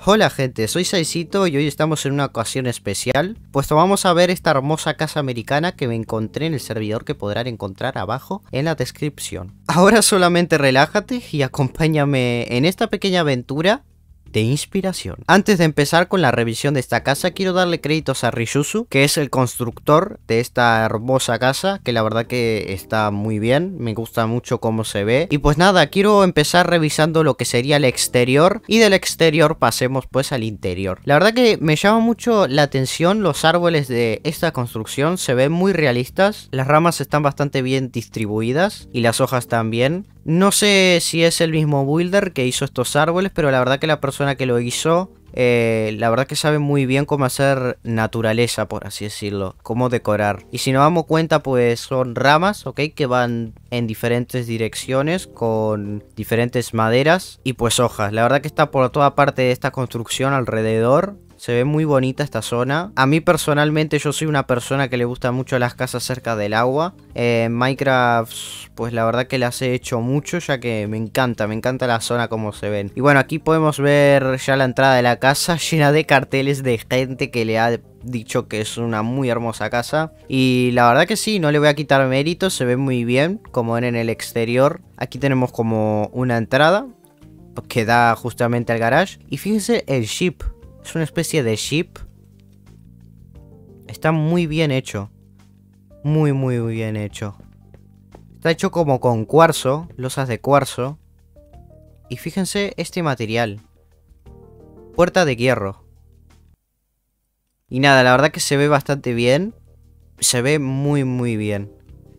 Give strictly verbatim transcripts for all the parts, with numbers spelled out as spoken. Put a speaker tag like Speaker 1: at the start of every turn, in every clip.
Speaker 1: Hola gente, soy Saicito y hoy estamos en una ocasión especial, puesto vamos a ver esta hermosa casa americana que me encontré en el servidor que podrán encontrar abajo en la descripción. Ahora solamente relájate y acompáñame en esta pequeña aventura de inspiración. Antes de empezar con la revisión de esta casa, quiero darle créditos a Ryusu, que es el constructor de esta hermosa casa, que la verdad que está muy bien, me gusta mucho cómo se ve. Y pues nada, quiero empezar revisando lo que sería el exterior, y del exterior pasemos pues al interior. La verdad que me llama mucho la atención los árboles de esta construcción, se ven muy realistas, las ramas están bastante bien distribuidas, y las hojas también. No sé si es el mismo builder que hizo estos árboles, pero la verdad que la persona que lo hizo, eh, la verdad que sabe muy bien cómo hacer naturaleza, por así decirlo, cómo decorar. Y si nos damos cuenta, pues son ramas, ¿ok? Que van en diferentes direcciones, con diferentes maderas y pues hojas. La verdad que está por toda parte de esta construcción alrededor. Se ve muy bonita esta zona. A mí personalmente yo soy una persona que le gusta mucho las casas cerca del agua. Eh, en Minecraft pues la verdad que las he hecho mucho, ya que me encanta, me encanta la zona como se ven. Y bueno, aquí podemos ver ya la entrada de la casa llena de carteles de gente que le ha dicho que es una muy hermosa casa. Y la verdad que sí, no le voy a quitar mérito, se ve muy bien como ven en el exterior. Aquí tenemos como una entrada que da justamente al garage. Y fíjense el jeep. Es una especie de jeep. Está muy bien hecho. Muy, muy bien hecho. Está hecho como con cuarzo. Losas de cuarzo. Y fíjense este material. Puerta de hierro. Y nada, la verdad que se ve bastante bien. Se ve muy, muy bien.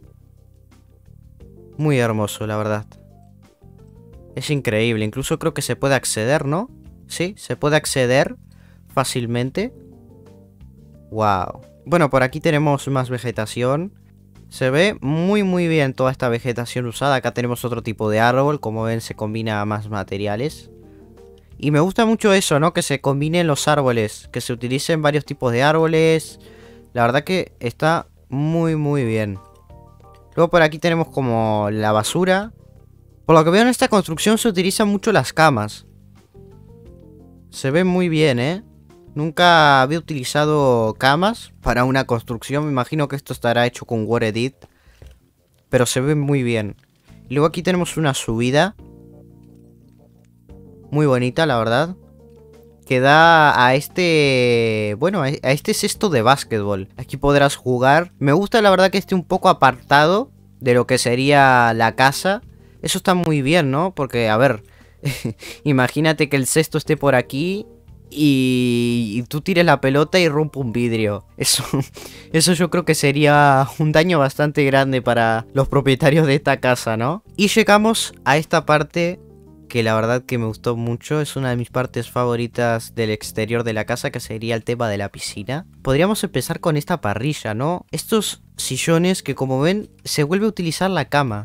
Speaker 1: Muy hermoso, la verdad. Es increíble. Incluso creo que se puede acceder, ¿no? Sí, se puede acceder fácilmente. Wow. Bueno, por aquí tenemos más vegetación. Se ve muy muy bien toda esta vegetación usada. Acá tenemos otro tipo de árbol. Como ven, se combina más materiales. Y me gusta mucho eso, ¿no? Que se combinen los árboles. Que se utilicen varios tipos de árboles. La verdad que está muy muy bien. Luego por aquí tenemos como la basura. Por lo que veo en esta construcción se utilizan mucho las camas. Se ve muy bien, ¿eh? Nunca había utilizado camas para una construcción. Me imagino que esto estará hecho con WordEdit. Pero se ve muy bien. Y luego aquí tenemos una subida. Muy bonita, la verdad. Que da a este... Bueno, a este cesto de básquetbol. Aquí podrás jugar. Me gusta la verdad que esté un poco apartado de lo que sería la casa. Eso está muy bien, ¿no? Porque, a ver... imagínate que el cesto esté por aquí... Y, y tú tires la pelota y rompe un vidrio. Eso, eso yo creo que sería un daño bastante grande para los propietarios de esta casa, ¿no? Y llegamos a esta parte que la verdad que me gustó mucho. Es una de mis partes favoritas del exterior de la casa, que sería el tema de la piscina. Podríamos empezar con esta parrilla, ¿no? Estos sillones que, como ven, se vuelve a utilizar la cama.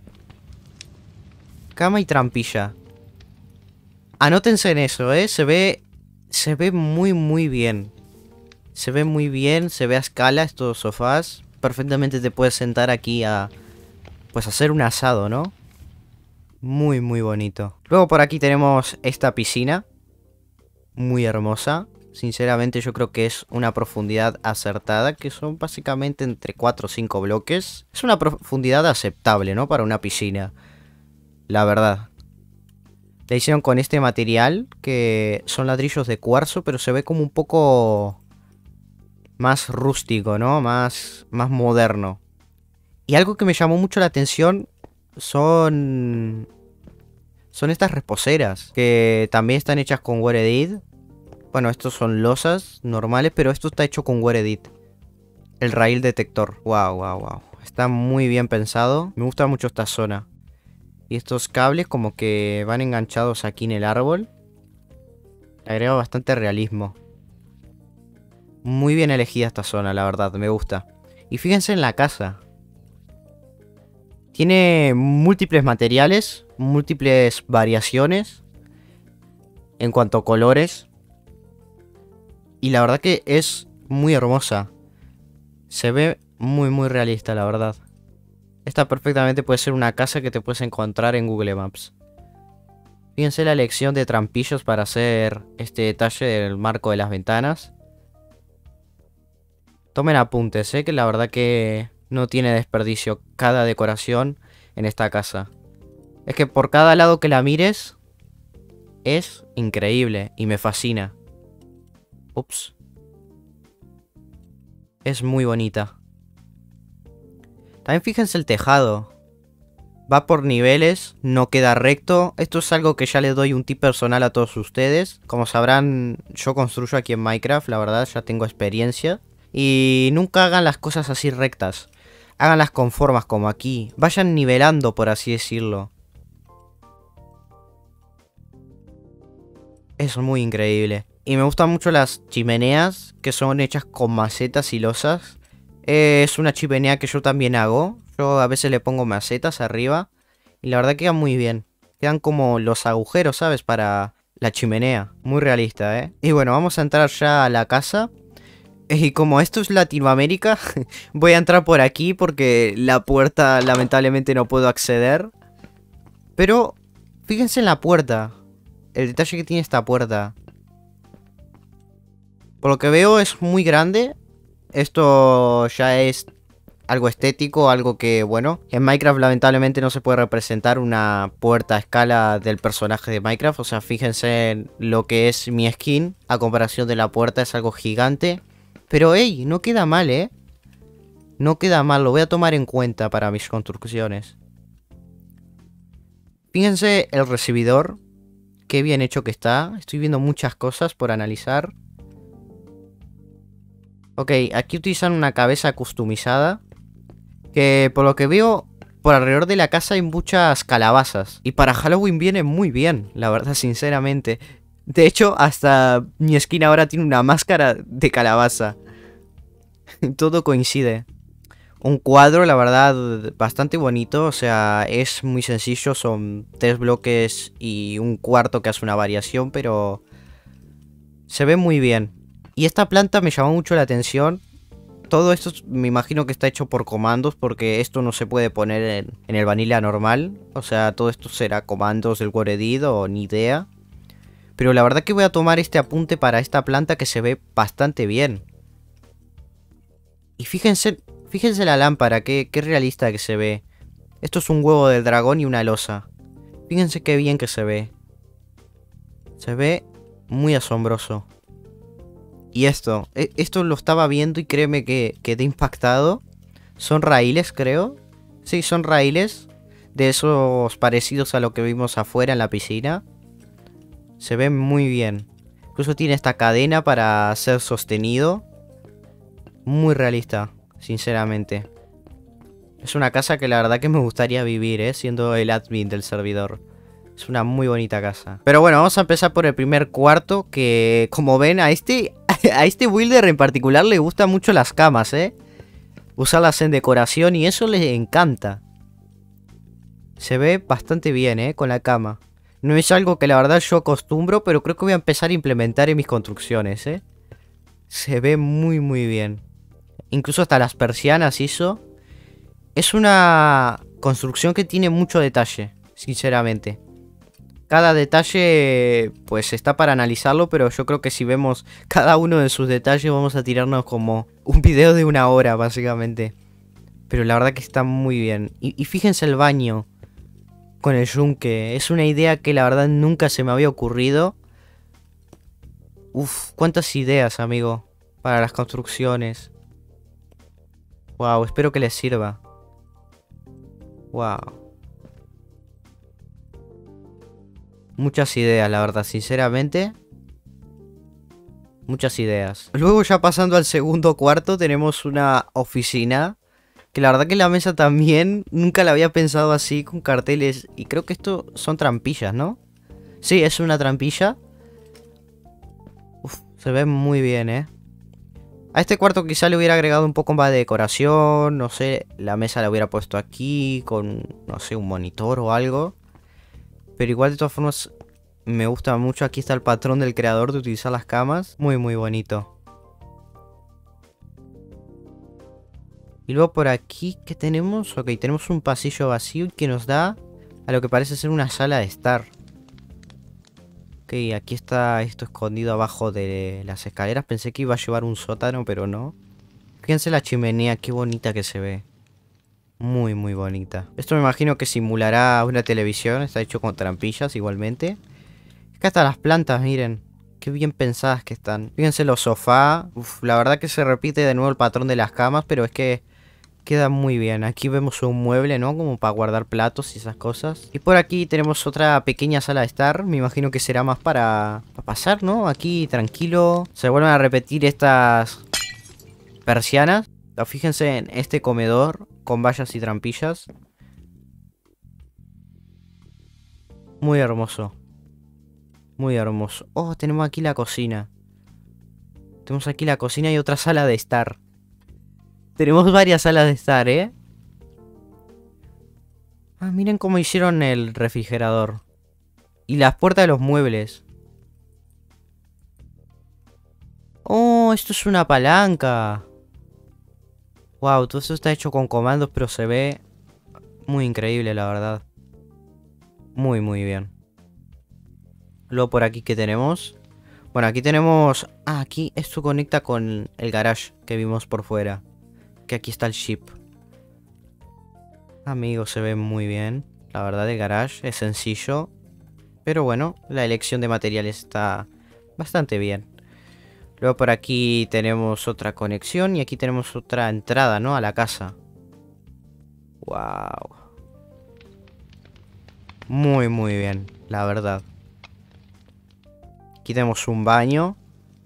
Speaker 1: Cama y trampilla. Anótense en eso, ¿eh? Se ve... Se ve muy muy bien. Se ve muy bien, se ve a escala estos sofás. Perfectamente te puedes sentar aquí a... Pues hacer un asado, ¿no? Muy muy bonito. Luego por aquí tenemos esta piscina. Muy hermosa. Sinceramente yo creo que es una profundidad acertada. Que son básicamente entre cuatro o cinco bloques. Es una profundidad aceptable, ¿no? Para una piscina. La verdad. La hicieron con este material, que son ladrillos de cuarzo, pero se ve como un poco más rústico, ¿no? Más, más moderno. Y algo que me llamó mucho la atención son... Son estas reposeras, que también están hechas con WordEdit. Bueno, estos son losas normales, pero esto está hecho con WordEdit. El rail detector. Wow, wow, wow. Está muy bien pensado. Me gusta mucho esta zona. Y estos cables como que van enganchados aquí en el árbol. Le agrega bastante realismo. Muy bien elegida esta zona, la verdad, me gusta. Y fíjense en la casa. Tiene múltiples materiales, múltiples variaciones en cuanto a colores. Y la verdad que es muy hermosa. Se ve muy muy realista, la verdad. Esta perfectamente puede ser una casa que te puedes encontrar en Google Maps. Fíjense la elección de trampillos para hacer este detalle del marco de las ventanas. Tomen apuntes, ¿eh? Que la verdad que no tiene desperdicio cada decoración en esta casa. Es que por cada lado que la mires es increíble y me fascina. Ups. Es muy bonita. También fíjense el tejado. Va por niveles, no queda recto. Esto es algo que ya le doy un tip personal a todos ustedes. Como sabrán, yo construyo aquí en Minecraft, la verdad, ya tengo experiencia. Y nunca hagan las cosas así rectas. Háganlas con formas como aquí. Vayan nivelando, por así decirlo. Es muy increíble. Y me gustan mucho las chimeneas, que son hechas con macetas y losas. Eh, es una chimenea que yo también hago. Yo a veces le pongo macetas arriba. Y la verdad queda muy bien. Quedan como los agujeros, ¿sabes? Para la chimenea. Muy realista, ¿eh? Y bueno, vamos a entrar ya a la casa. Y como esto es Latinoamérica, voy a entrar por aquí porque la puerta lamentablemente no puedo acceder. Pero fíjense en la puerta. El detalle que tiene esta puerta. Por lo que veo es muy grande. Esto ya es algo estético, algo que, bueno, en Minecraft lamentablemente no se puede representar una puerta a escala del personaje de Minecraft. O sea, fíjense en lo que es mi skin a comparación de la puerta, es algo gigante. Pero, hey, no queda mal, ¿eh? No queda mal, lo voy a tomar en cuenta para mis construcciones. Fíjense el recibidor. Qué bien hecho que está. Estoy viendo muchas cosas por analizar. Ok, aquí utilizan una cabeza customizada. Que por lo que veo, por alrededor de la casa hay muchas calabazas. Y para Halloween viene muy bien, la verdad, sinceramente. De hecho, hasta mi skin ahora tiene una máscara de calabaza. Todo coincide. Un cuadro, la verdad, bastante bonito. O sea, es muy sencillo. Son tres bloques y un cuarto que hace una variación, pero se ve muy bien. Y esta planta me llamó mucho la atención. Todo esto me imagino que está hecho por comandos, porque esto no se puede poner en, en el vanilla normal. O sea, todo esto será comandos del WordEdit o ni idea. Pero la verdad que voy a tomar este apunte para esta planta que se ve bastante bien. Y fíjense, fíjense la lámpara, qué, qué realista que se ve. Esto es un huevo del dragón y una losa. Fíjense qué bien que se ve. Se ve muy asombroso. Y esto, esto lo estaba viendo y créeme que quedé impactado. Son raíles, creo. Sí, son raíles. De esos parecidos a lo que vimos afuera en la piscina. Se ve muy bien. Incluso tiene esta cadena para ser sostenido. Muy realista, sinceramente. Es una casa que la verdad que me gustaría vivir, ¿eh? Siendo el admin del servidor. Es una muy bonita casa. Pero bueno, vamos a empezar por el primer cuarto. Que, como ven, a este... A este builder en particular le gustan mucho las camas, ¿eh? Usarlas en decoración y eso le encanta. Se ve bastante bien, ¿eh? Con la cama. No es algo que la verdad yo acostumbro, pero creo que voy a empezar a implementar en mis construcciones, ¿eh? Se ve muy muy bien. Incluso hasta las persianas hizo. Es una construcción que tiene mucho detalle, sinceramente. Cada detalle pues está para analizarlo, pero yo creo que si vemos cada uno de sus detalles vamos a tirarnos como un video de una hora básicamente. Pero la verdad que está muy bien. Y, y fíjense el baño con el yunque. Es una idea que la verdad nunca se me había ocurrido. Uf, cuántas ideas, amigo, para las construcciones. Wow, espero que les sirva. Wow. Muchas ideas, la verdad, sinceramente. Muchas ideas. Luego ya pasando al segundo cuarto tenemos una oficina. Que la verdad que la mesa también nunca la había pensado así, con carteles. Y creo que esto son trampillas, ¿no? Sí, es una trampilla. Uf, se ve muy bien, ¿eh? A este cuarto quizá le hubiera agregado un poco más de decoración. No sé, la mesa la hubiera puesto aquí con, no sé, un monitor o algo. Pero igual de todas formas me gusta mucho. Aquí está el patrón del creador de utilizar las camas. Muy muy bonito. Y luego por aquí, ¿qué tenemos? Ok, tenemos un pasillo vacío que nos da a lo que parece ser una sala de estar. Ok, aquí está esto escondido abajo de las escaleras. Pensé que iba a llevar un sótano, pero no. Fíjense la chimenea, qué bonita que se ve. Muy, muy bonita. Esto me imagino que simulará una televisión. Está hecho con trampillas igualmente. Es que hasta las plantas, miren. Qué bien pensadas que están. Fíjense los sofás. Uf, la verdad que se repite de nuevo el patrón de las camas, pero es que queda muy bien. Aquí vemos un mueble, ¿no? Como para guardar platos y esas cosas. Y por aquí tenemos otra pequeña sala de estar. Me imagino que será más para, para pasar, ¿no? Aquí tranquilo. Se vuelven a repetir estas persianas. Fíjense en este comedor con vallas y trampillas. Muy hermoso. Muy hermoso. Oh, tenemos aquí la cocina. Tenemos aquí la cocina y otra sala de estar. Tenemos varias salas de estar, ¿eh? Ah, miren cómo hicieron el refrigerador. Y las puertas de los muebles. Oh, esto es una palanca. Wow, todo esto está hecho con comandos, pero se ve muy increíble, la verdad. Muy, muy bien. Luego por aquí, ¿qué tenemos? Bueno, aquí tenemos... Ah, aquí esto conecta con el garage que vimos por fuera. Que aquí está el ship. Amigos, se ve muy bien. La verdad, el garage es sencillo. Pero bueno, la elección de materiales está bastante bien. Luego por aquí tenemos otra conexión y aquí tenemos otra entrada, ¿no? A la casa. Wow. Muy, muy bien, la verdad. Aquí tenemos un baño.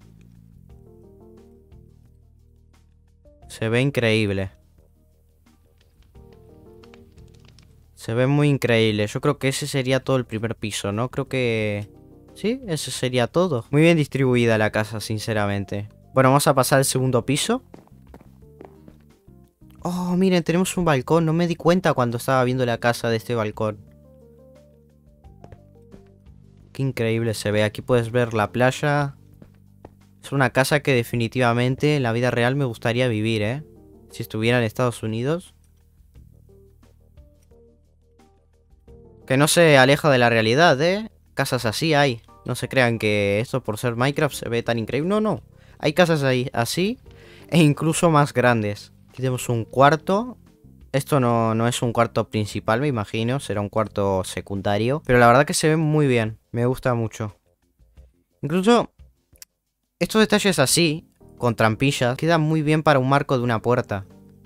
Speaker 1: Se ve increíble. Se ve muy increíble. Yo creo que ese sería todo el primer piso, ¿no? Creo que... Sí, ese sería todo. Muy bien distribuida la casa, sinceramente. Bueno, vamos a pasar al segundo piso. Oh, miren, tenemos un balcón. No me di cuenta cuando estaba viendo la casa de este balcón. Qué increíble se ve. Aquí puedes ver la playa. Es una casa que definitivamente en la vida real me gustaría vivir, ¿eh? Si estuviera en Estados Unidos. Que no se aleja de la realidad, ¿eh? Casas así hay. No se crean que esto por ser Minecraft se ve tan increíble. No, no. Hay casas ahí así e incluso más grandes. Aquí tenemos un cuarto. Esto no, no es un cuarto principal, me imagino. Será un cuarto secundario. Pero la verdad que se ve muy bien. Me gusta mucho. Incluso estos detalles así, con trampillas, quedan muy bien para un marco de una puerta.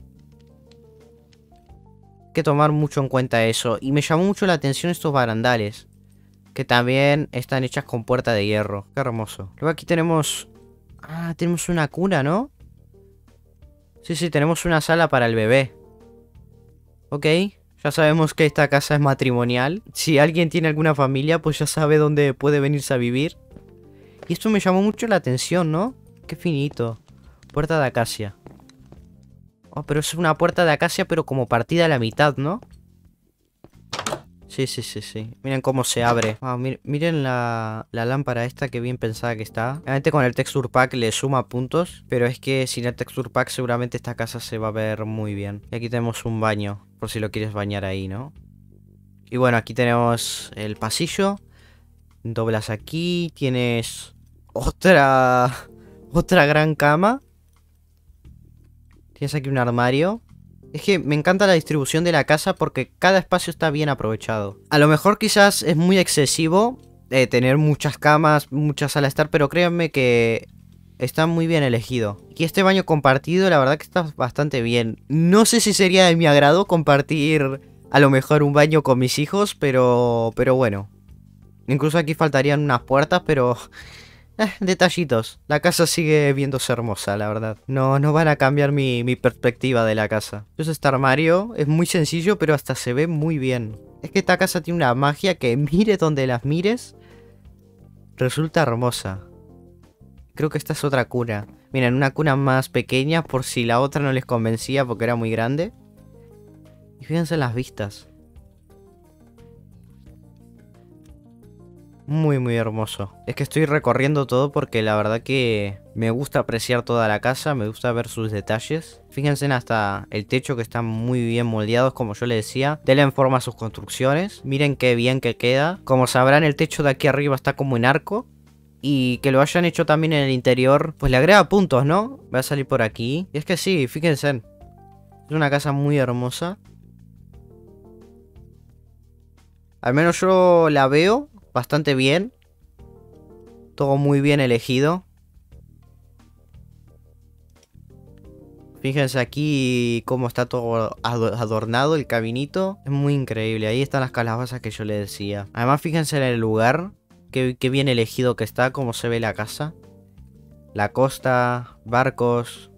Speaker 1: Hay que tomar mucho en cuenta eso. Y me llamó mucho la atención estos barandales, que también están hechas con puerta de hierro. Qué hermoso. Luego aquí tenemos... Ah, tenemos una cuna, ¿no? Sí, sí, tenemos una sala para el bebé. Ok, ya sabemos que esta casa es matrimonial. Si alguien tiene alguna familia, pues ya sabe dónde puede venirse a vivir. Y esto me llamó mucho la atención, ¿no? Qué finito. Puerta de acacia. Oh, pero es una puerta de acacia, pero como partida a la mitad, ¿no? Sí, sí, sí, sí. Miren cómo se abre. Oh, mir miren la, la lámpara esta, que bien pensada que está. Obviamente con el texture pack le suma puntos, pero es que sin el texture pack seguramente esta casa se va a ver muy bien. Y aquí tenemos un baño, por si lo quieres bañar ahí, ¿no? Y bueno, aquí tenemos el pasillo. Doblas aquí, tienes otra... Otra gran cama. Tienes aquí un armario. Es que me encanta la distribución de la casa porque cada espacio está bien aprovechado. A lo mejor quizás es muy excesivo eh, tener muchas camas, muchas salas de estar, pero créanme que está muy bien elegido. Y este baño compartido, la verdad que está bastante bien. No sé si sería de mi agrado compartir a lo mejor un baño con mis hijos, pero, pero bueno. Incluso aquí faltarían unas puertas, pero... Eh, detallitos. La casa sigue viéndose hermosa, la verdad. No, no van a cambiar mi, mi perspectiva de la casa. Entonces este armario es muy sencillo, pero hasta se ve muy bien. Es que esta casa tiene una magia que mire donde las mires, resulta hermosa. Creo que esta es otra cuna. Miren, una cuna más pequeña por si la otra no les convencía porque era muy grande. Y fíjense en las vistas. Muy muy hermoso. Es que estoy recorriendo todo porque la verdad que me gusta apreciar toda la casa, me gusta ver sus detalles. Fíjense en hasta el techo que están muy bien moldeados, como yo le decía. Denle en forma a sus construcciones. Miren qué bien que queda. Como sabrán, el techo de aquí arriba está como en arco. Y que lo hayan hecho también en el interior, pues le agrega puntos, ¿no? Voy a salir por aquí. Y es que sí, fíjense. Es una casa muy hermosa. Al menos yo la veo bastante bien. Todo muy bien elegido. Fíjense aquí cómo está todo adornado el caminito. Es muy increíble. Ahí están las calabazas que yo le decía. Además fíjense en el lugar. Qué, qué bien elegido que está. Cómo se ve la casa. La costa. Barcos.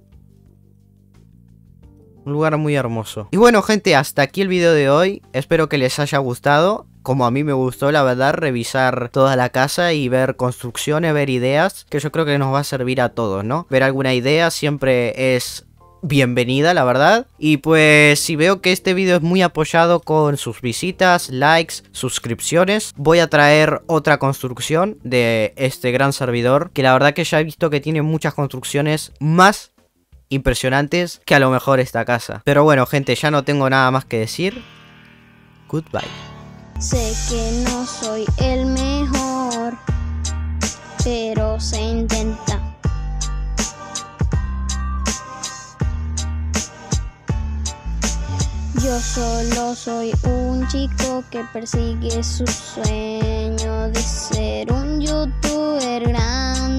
Speaker 1: Un lugar muy hermoso. Y bueno gente, hasta aquí el video de hoy. Espero que les haya gustado. Como a mí me gustó, la verdad, revisar toda la casa y ver construcciones, ver ideas, que yo creo que nos va a servir a todos, ¿no? Ver alguna idea siempre es bienvenida, la verdad. Y pues si veo que este video es muy apoyado con sus visitas, likes, suscripciones, voy a traer otra construcción de este gran servidor, que la verdad que ya he visto que tiene muchas construcciones más impresionantes que a lo mejor esta casa. Pero bueno, gente, ya no tengo nada más que decir. Goodbye.
Speaker 2: Sé que no soy el mejor, pero se intenta. Yo solo soy un chico que persigue su sueño de ser un youtuber grande.